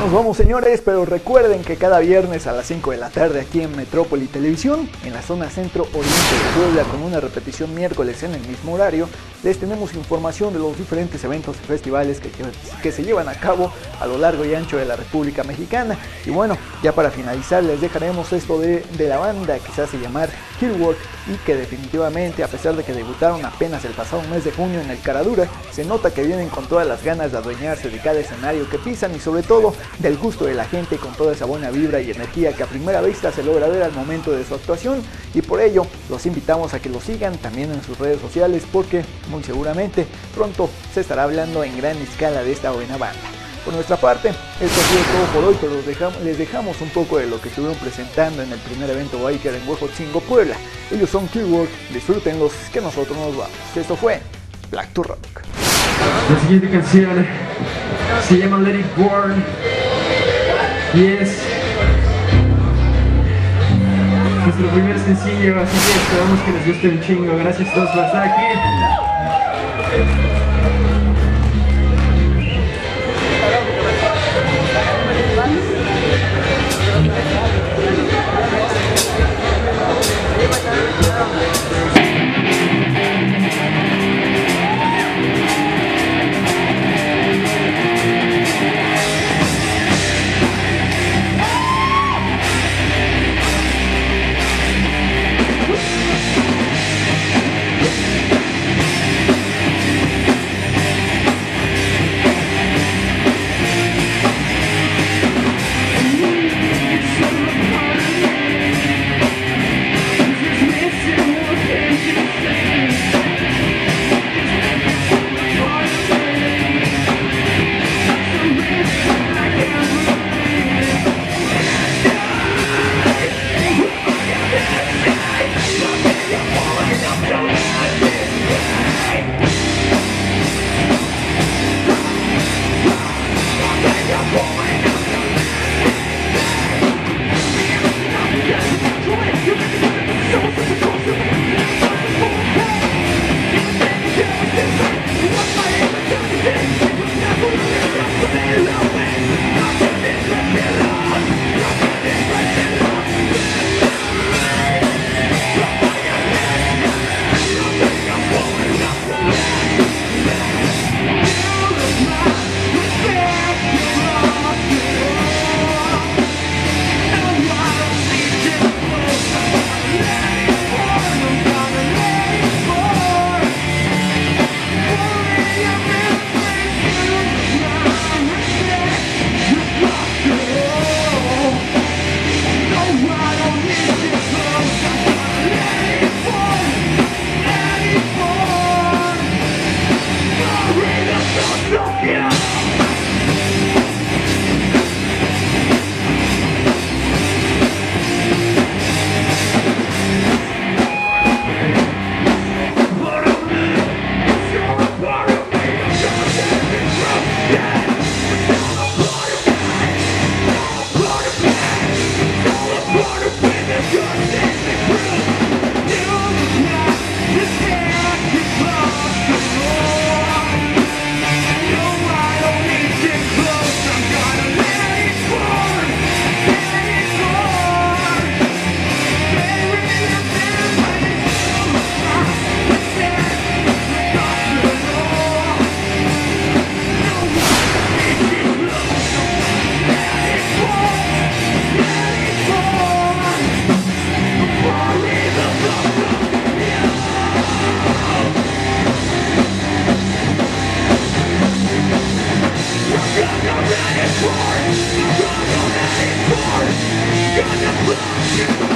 nos vamos, señores, pero recuerden que cada viernes a las 5 de la tarde aquí en Metrópoli Televisión, en la zona centro-oriente de Puebla, con una repetición miércoles en el mismo horario, les tenemos información de los diferentes eventos y festivales que se llevan a cabo a lo largo y ancho de la República Mexicana. Y bueno, ya para finalizar les dejaremos esto de la banda que se hace llamar Killwork, y que definitivamente, a pesar de que debutaron apenas el pasado mes de junio en el Caradura, se nota que vienen con todas las ganas de adueñarse de cada escenario que pisan y sobre todo del gusto de la gente, con toda esa buena vibra y energía que a primera vista se logra ver al momento de su actuación. Y por ello los invitamos a que lo sigan también en sus redes sociales, porque muy seguramente pronto se estará hablando en gran escala de esta buena banda. Por nuestra parte, esto ha sido todo por hoy, pero les dejamos un poco de lo que estuvieron presentando en el primer evento biker en Huejotzingo, Puebla. Ellos son Killwork, disfrútenlos, que nosotros nos vamos. Esto fue Black to Rock. La siguiente canción se llama Let It Burn y es nuestro primer sencillo, así que esperamos que les guste un chingo. Gracias a todos por estar aquí. Gonna